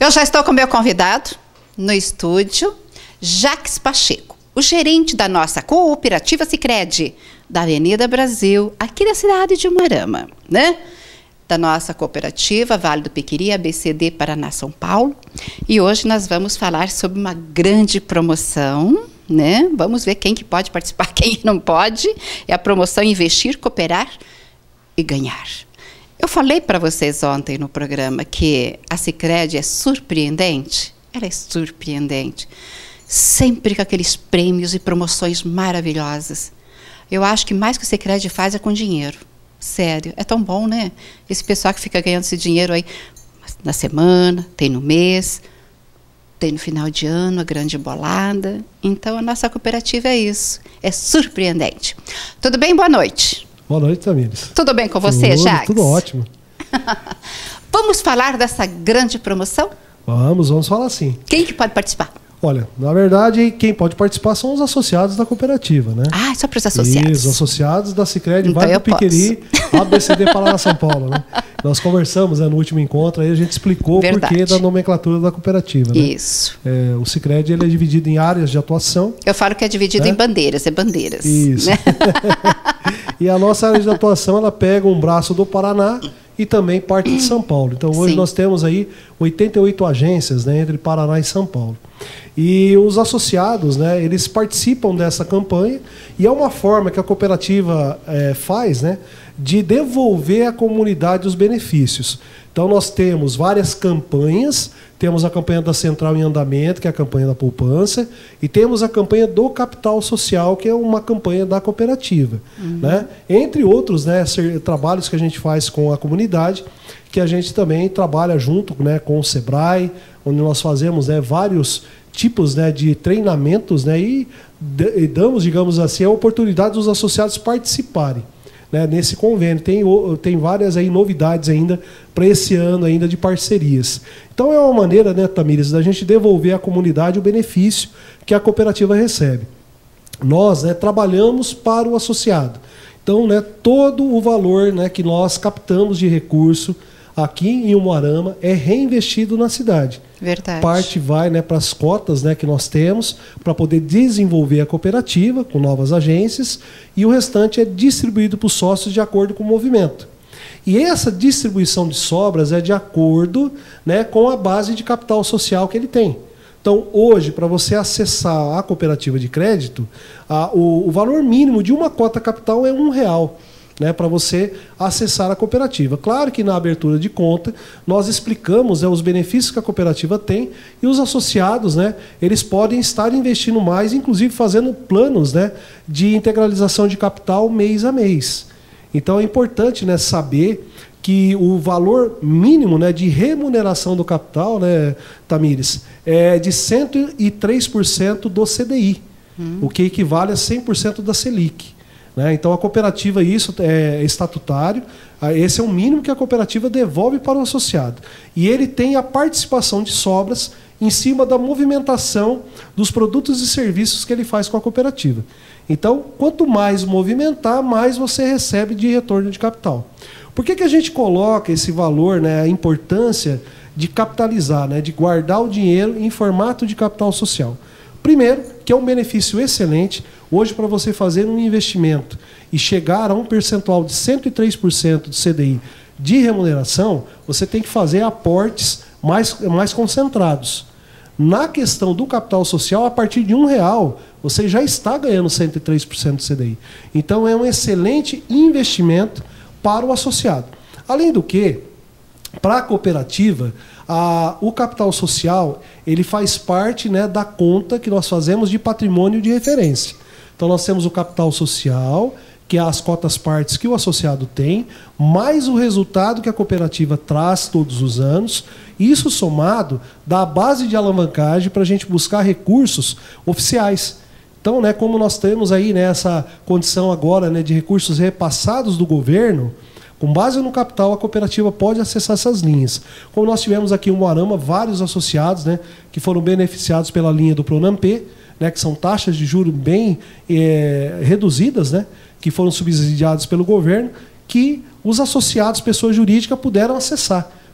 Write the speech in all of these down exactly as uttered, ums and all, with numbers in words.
Eu já estou com meu convidado no estúdio, Jacques Pacheco, o gerente da nossa cooperativa Sicredi, da Avenida Brasil, aqui da cidade de Umuarama, né? Da nossa cooperativa Vale do Piquiri, A B C D Paraná, São Paulo. E hoje nós vamos falar sobre uma grande promoção, né? Vamos ver quem que pode participar, quem não pode. É a promoção Investir, Cooperar e Ganhar. Eu falei para vocês ontem no programa que a Sicredi é surpreendente. Ela é surpreendente. Sempre com aqueles prêmios e promoções maravilhosas. Eu acho que mais que o Sicredi faz é com dinheiro. Sério, é tão bom, né? Esse pessoal que fica ganhando esse dinheiro aí na semana, tem no mês, tem no final de ano, a grande bolada. Então, a nossa cooperativa é isso. É surpreendente. Tudo bem? Boa noite. Boa noite, Tamires. Tudo bem com você, tudo, Jacques? Tudo ótimo. Vamos falar dessa grande promoção? Vamos, vamos falar sim. Quem que pode participar? Olha, na verdade, quem pode participar são os associados da cooperativa, né? Ah, só para os associados. Isso, os associados da Sicredi, então Vale do Piquiri, A B C D Paraná, São Paulo, né? Nós conversamos, né, no último encontro, aí a gente explicou o porquê da nomenclatura da cooperativa, né? Isso. É, o Sicredi, ele é dividido em áreas de atuação. Eu falo que é dividido né? em bandeiras, é bandeiras. Isso. Né? E a nossa área de atuação, ela pega um braço do Paraná e também parte de São Paulo. Então, hoje Sim. nós temos aí oitenta e oito agências, né, entre Paraná e São Paulo. E os associados, né, eles participam dessa campanha e é uma forma que a cooperativa é, faz, né, de devolver à comunidade os benefícios. Então, nós temos várias campanhas, temos a campanha da Central em Andamento, que é a campanha da poupança, e temos a campanha do Capital Social, que é uma campanha da cooperativa. Uhum. Né? Entre outros, né, trabalhos que a gente faz com a comunidade, que a gente também trabalha junto, né, com o Sebrae, onde nós fazemos, né, vários tipos, né, de treinamentos, né, e, e damos, digamos assim, a oportunidade dos associados participarem, né, nesse convênio. Tem, tem várias aí novidades ainda para esse ano ainda de parcerias. Então é uma maneira, né, Tamires, da gente devolver à comunidade o benefício que a cooperativa recebe. Nós, né, trabalhamos para o associado. Então, né, todo o valor, né, que nós captamos de recurso aqui em Umuarama é reinvestido na cidade. Verdade. Parte vai, né, para as cotas, né, que nós temos para poder desenvolver a cooperativa com novas agências e o restante é distribuído para os sócios de acordo com o movimento. E essa distribuição de sobras é de acordo, né, com a base de capital social que ele tem. Então, hoje, para você acessar a cooperativa de crédito, a, o, o valor mínimo de uma cota capital é um real. Né, para você acessar a cooperativa. Claro que na abertura de conta nós explicamos, né, os benefícios que a cooperativa tem e os associados, né, eles podem estar investindo mais, inclusive fazendo planos, né, de integralização de capital mês a mês. Então é importante, né, saber que o valor mínimo, né, de remuneração do capital, né, Tamires, é de cento e três por cento do C D I, hum. o que equivale a cem por cento da Selic. Então, a cooperativa, isso é estatutário, esse é o mínimo que a cooperativa devolve para o associado. E ele tem a participação de sobras em cima da movimentação dos produtos e serviços que ele faz com a cooperativa. Então, quanto mais movimentar, mais você recebe de retorno de capital. Por que que a gente coloca esse valor, né, a importância de capitalizar, né, de guardar o dinheiro em formato de capital social? Primeiro, que é um benefício excelente. Hoje, para você fazer um investimento e chegar a um percentual de cento e três por cento do C D I de remuneração, você tem que fazer aportes mais, mais concentrados. Na questão do capital social, a partir de um real, você já está ganhando cento e três por cento do C D I. Então, é um excelente investimento para o associado. Além do que, para a cooperativa, a, o capital social ele faz parte, né, da conta que nós fazemos de patrimônio de referência. Então, nós temos o capital social, que é as cotas partes que o associado tem, mais o resultado que a cooperativa traz todos os anos. Isso somado dá a base de alavancagem para a gente buscar recursos oficiais. Então, né, como nós temos aí, né, essa condição agora, né, de recursos repassados do governo, com base no capital, a cooperativa pode acessar essas linhas. Como nós tivemos aqui em Umuarama, vários associados, né, que foram beneficiados pela linha do Pronamp, né, que são taxas de juros bem é, reduzidas, né, que foram subsidiadas pelo governo, que os associados, pessoa jurídica, puderam acessar.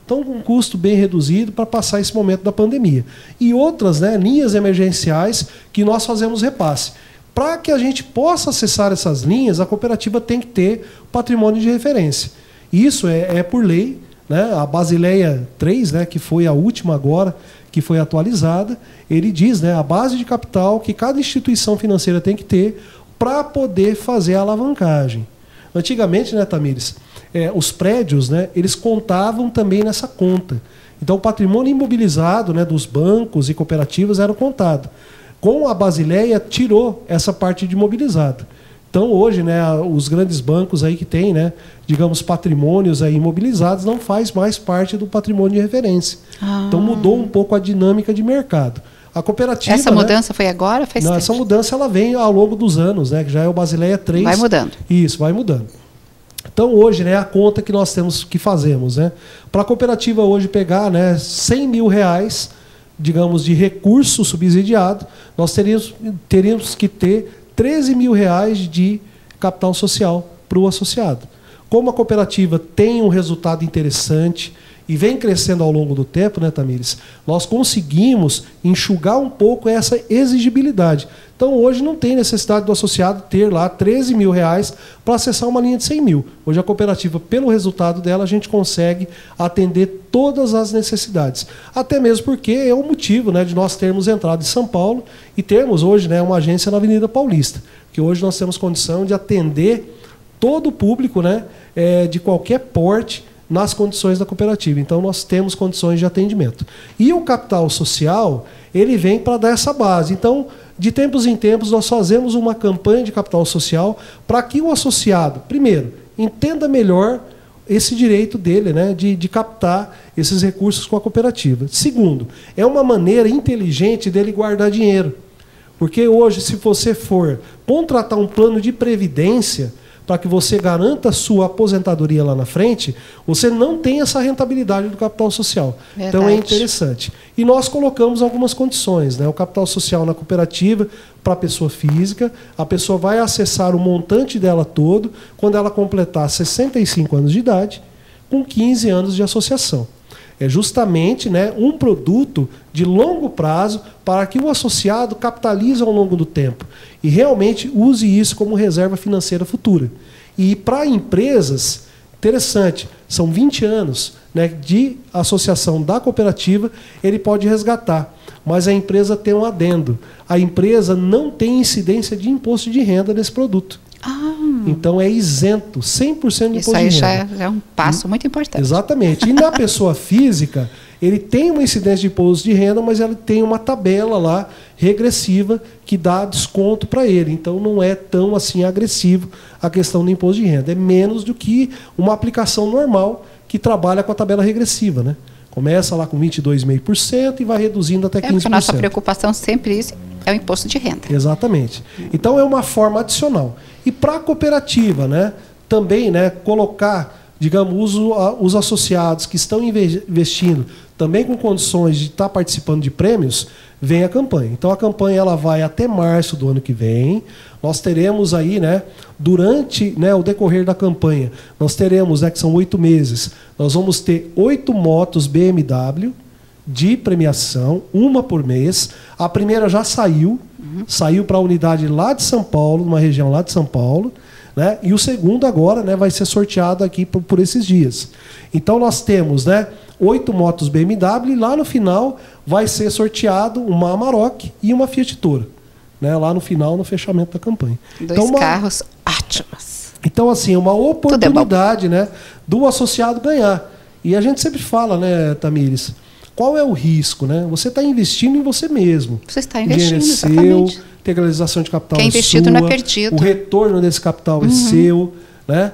Então, com um custo bem reduzido para passar esse momento da pandemia. E outras, né, linhas emergenciais que nós fazemos repasse. Para que a gente possa acessar essas linhas, a cooperativa tem que ter patrimônio de referência. Isso é, é por lei, né? A Basileia três, né, que foi a última agora, que foi atualizada, ele diz, né, a base de capital que cada instituição financeira tem que ter para poder fazer a alavancagem. Antigamente, né, Tamires, é, os prédios, né, eles contavam também nessa conta. Então, o patrimônio imobilizado, né, dos bancos e cooperativas era contado. Com a Basileia, tirou essa parte de imobilizado. Então, hoje, né, os grandes bancos aí que têm, né, digamos, patrimônios aí imobilizados, não faz mais parte do patrimônio de referência. Ah. Então, mudou um pouco a dinâmica de mercado. A cooperativa, essa mudança, né, foi agora? Faz não, tempo. Essa mudança ela vem ao longo dos anos, né, que já é o Basileia três. Vai mudando. Isso, vai mudando. Então, hoje, né, a conta que nós temos que fazemos, né, para a cooperativa hoje pegar, né, cem mil reais, digamos, de recurso subsidiado, nós teríamos, teríamos que ter treze mil reais de capital social para o associado. Como a cooperativa tem um resultado interessante e vem crescendo ao longo do tempo, né, Tamires, nós conseguimos enxugar um pouco essa exigibilidade. Então, hoje não tem necessidade do associado ter lá treze mil reais para acessar uma linha de cem mil. Hoje a cooperativa, pelo resultado dela, a gente consegue atender todas as necessidades. Até mesmo porque é o motivo, né, de nós termos entrado em São Paulo e termos hoje, né, uma agência na Avenida Paulista. Que hoje nós temos condição de atender todo o público, né, é, de qualquer porte, nas condições da cooperativa. Então, nós temos condições de atendimento. E o capital social, ele vem para dar essa base. Então, de tempos em tempos, nós fazemos uma campanha de capital social para que o associado, primeiro, entenda melhor esse direito dele, né, de, de captar esses recursos com a cooperativa. Segundo, é uma maneira inteligente dele guardar dinheiro. Porque hoje, se você for contratar um plano de previdência para que você garanta a sua aposentadoria lá na frente, você não tem essa rentabilidade do capital social. Verdade. Então é interessante. E nós colocamos algumas condições, né? O capital social na cooperativa para a pessoa física, a pessoa vai acessar o montante dela todo quando ela completar sessenta e cinco anos de idade, com quinze anos de associação. É justamente, né, um produto de longo prazo para que o associado capitalize ao longo do tempo e realmente use isso como reserva financeira futura. E para empresas, interessante, são vinte anos, né, de associação da cooperativa, ele pode resgatar. Mas a empresa tem um adendo. A empresa não tem incidência de imposto de renda nesse produto. Ah. Então é isento, cem por cento de imposto de renda. Isso aí já é um passo muito importante. Exatamente. E na pessoa física, ele tem uma incidência de imposto de renda, mas ele tem uma tabela lá regressiva que dá desconto para ele. Então não é tão assim agressivo a questão do imposto de renda. É menos do que uma aplicação normal que trabalha com a tabela regressiva, né? Começa lá com vinte e dois vírgula cinco por cento e vai reduzindo até quinze por cento. É, porque a nossa preocupação sempre é o imposto de renda. Exatamente. Então é uma forma adicional. E para a cooperativa, né, também, né, colocar, digamos, os, os associados que estão investindo também com condições de estar participando de prêmios, vem a campanha. Então a campanha ela vai até março do ano que vem. Nós teremos aí, né, durante, né, o decorrer da campanha, nós teremos, né, que são oito meses, nós vamos ter oito motos B M W de premiação, uma por mês. A primeira já saiu, uhum. saiu para a unidade lá de São Paulo, numa região lá de São Paulo, né? E o segundo agora, né, vai ser sorteado aqui por, por esses dias. Então nós temos, né, oito motos B M W e lá no final vai ser sorteado uma Amarok e uma Fiat Toro, né, lá no final, no fechamento da campanha. Dois então, uma... carros ótimos. Então, assim, uma oportunidade, é né, do associado ganhar. E a gente sempre fala, né, Tamires, qual é o risco, né? Você está investindo em você mesmo. Você está investindo, seu, integralização de capital. Quem é investido sua, não é perdido. O retorno desse capital uhum. é seu, né?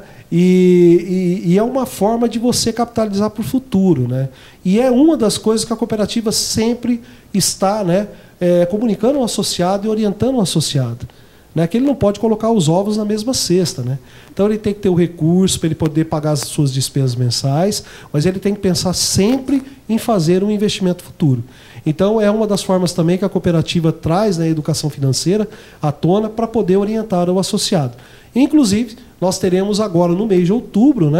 E, e, e é uma forma de você capitalizar para o futuro, né? E é uma das coisas que a cooperativa sempre está, né, é, comunicando ao associado e orientando o associado. Né, que ele não pode colocar os ovos na mesma cesta, né? Então ele tem que ter o recurso para ele poder pagar as suas despesas mensais, mas ele tem que pensar sempre em fazer um investimento futuro. Então é uma das formas também que a cooperativa traz, né, a educação financeira à tona para poder orientar o associado. Inclusive, nós teremos agora no mês de outubro, né,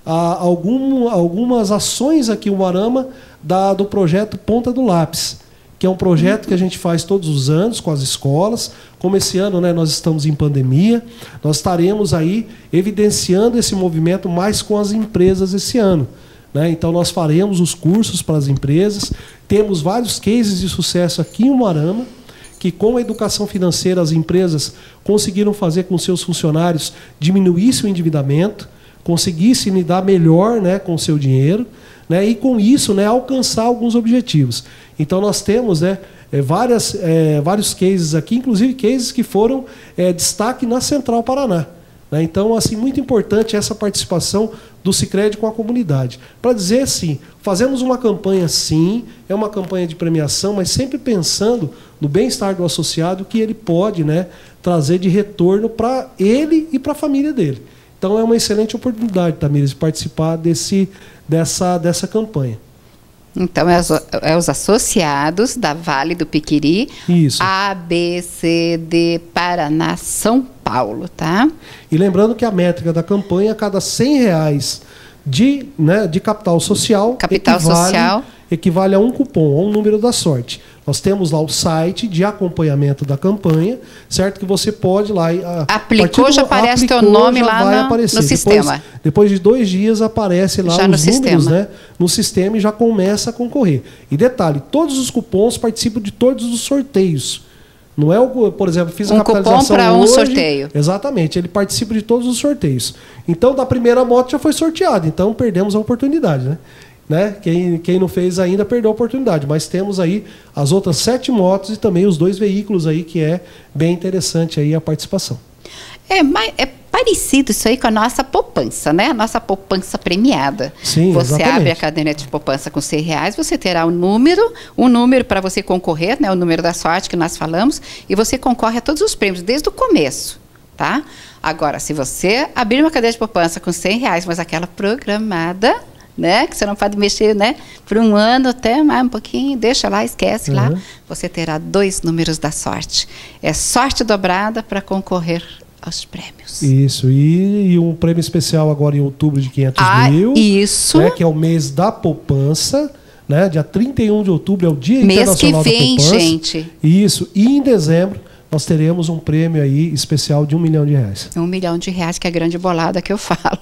a, algum, algumas ações aqui em Umuarama da, do projeto Ponta do Lápis, que é um projeto que a gente faz todos os anos com as escolas. Como esse ano, né, nós estamos em pandemia, nós estaremos aí evidenciando esse movimento mais com as empresas esse ano, né? Então nós faremos os cursos para as empresas, temos vários cases de sucesso aqui em Umuarama, que com a educação financeira as empresas conseguiram fazer com seus funcionários diminuísse o endividamento, conseguissem lidar melhor, né, com o seu dinheiro, né, e com isso, né, alcançar alguns objetivos. Então nós temos, né, é, várias, é, vários cases aqui, inclusive cases que foram é, destaque na Central Paraná. Né? Então, assim, muito importante essa participação do Sicredi com a comunidade. Para dizer assim, fazemos uma campanha sim, é uma campanha de premiação, mas sempre pensando no bem-estar do associado, que ele pode, né, trazer de retorno para ele e para a família dele. Então é uma excelente oportunidade, Tamires, de participar desse, dessa, dessa campanha. Então, é os, é os associados da Vale do Piquiri, Isso. A, B, C, D, Paraná, São Paulo, tá? E lembrando que a métrica da campanha, a cada cem reais de, né, de capital social, capital equivale, social equivale a um cupom, a um número da sorte. Nós temos lá o site de acompanhamento da campanha, certo? Que você pode lá... Aplicou, já aparece teu nome lá no, no depois, sistema. Depois de dois dias aparece lá já os no números, sistema. né, no sistema e já começa a concorrer. E detalhe, todos os cupons participam de todos os sorteios. Não é o, por exemplo, fiz a um capitalização cupom para um hoje, sorteio. Exatamente, ele participa de todos os sorteios. Então, da primeira moto já foi sorteado, então perdemos a oportunidade, né? Né? Quem, quem não fez ainda perdeu a oportunidade, mas temos aí as outras sete motos e também os dois veículos aí, que é bem interessante aí a participação. É, mas é parecido isso aí com a nossa poupança, né? A nossa poupança premiada. Sim, você exatamente. abre a caderneta de poupança com cem reais, você terá um número, um número para você concorrer, né? O número da sorte que nós falamos, e você concorre a todos os prêmios, desde o começo, tá? Agora, se você abrir uma caderneta de poupança com cem reais, mas aquela programada, né, que você não pode mexer, né, por um ano até mais um pouquinho, deixa lá, esquece uhum. lá, você terá dois números da sorte. É sorte dobrada para concorrer aos prêmios. Isso, e, e um prêmio especial agora em outubro de quinhentos ah, mil. Isso. Né, que é o mês da poupança, né, dia trinta e um de outubro é o Dia mês Internacional que vem, da Poupança. Gente. Isso, e em dezembro nós teremos um prêmio aí especial de um milhão de reais. Um milhão de reais, que é a grande bolada que eu falo.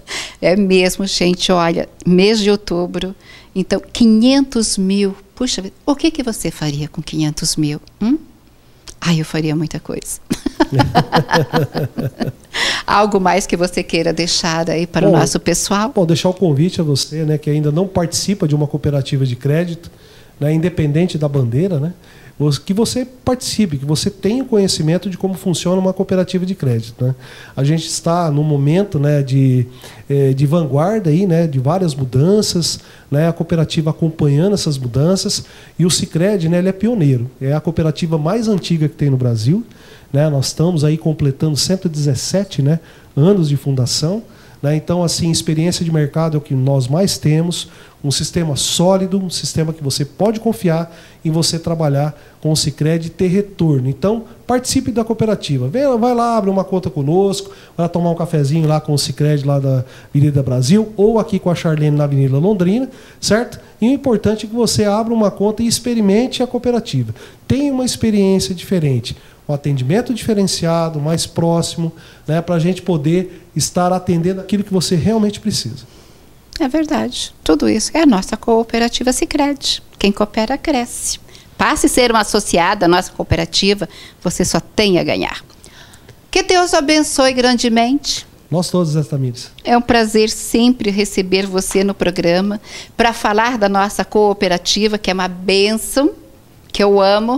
É mesmo, gente, olha, mês de outubro, então quinhentos mil. Puxa, o que, que você faria com quinhentos mil? Hum? Ai, eu faria muita coisa. Algo mais que você queira deixar aí para bom, o nosso pessoal? Bom, deixar o convite a você, né, que ainda não participa de uma cooperativa de crédito, né, independente da bandeira, né, que você participe, que você tenha conhecimento de como funciona uma cooperativa de crédito. Né? A gente está num momento, né, de, de vanguarda, aí, né, de várias mudanças, né, a cooperativa acompanhando essas mudanças, e o Sicredi, né, ele é pioneiro. É a cooperativa mais antiga que tem no Brasil. Né? Nós estamos aí completando cento e dezessete, né, anos de fundação. Né? Então, assim, experiência de mercado é o que nós mais temos, um sistema sólido, um sistema que você pode confiar em você trabalhar com o Sicredi e ter retorno. Então, participe da cooperativa. Vem, vai lá, abre uma conta conosco, vai tomar um cafezinho lá com o Sicredi lá da Avenida Brasil, ou aqui com a Charlene na Avenida Londrina, certo? E o importante é que você abra uma conta e experimente a cooperativa. Tenha uma experiência diferente, um atendimento diferenciado, mais próximo, né, para a gente poder estar atendendo aquilo que você realmente precisa. É verdade. Tudo isso é a nossa cooperativa Sicredi. Quem coopera, cresce. Passe a ser uma associada à nossa cooperativa, você só tem a ganhar. Que Deus abençoe grandemente. Nós todos, Tamires. É um prazer sempre receber você no programa para falar da nossa cooperativa, que é uma bênção, que eu amo.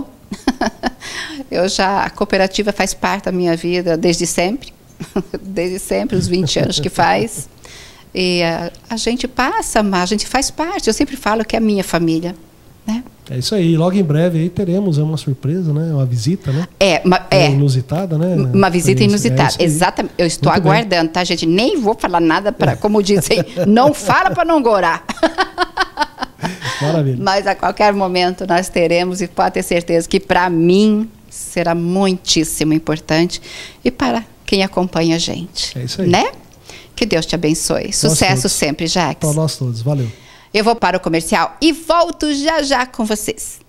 Eu já, a cooperativa faz parte da minha vida desde sempre, desde sempre, os vinte anos que faz. E a, a gente passa, a gente faz parte. Eu sempre falo que é a minha família, né? É isso aí. Logo em breve aí teremos uma surpresa, né? Uma visita, né? É, uma, é, é inusitada, né? Uma visita inusitada. É exatamente. Eu estou Muito aguardando, bem. Tá, gente? Nem vou falar nada para, como dizem, não fala para não gorar. Maravilha. Mas a qualquer momento nós teremos, e pode ter certeza que para mim será muitíssimo importante e para quem acompanha a gente. É isso aí. Né? Que Deus te abençoe. Sucesso sempre, Jax. Para nós todos. Valeu. Eu vou para o comercial e volto já já com vocês.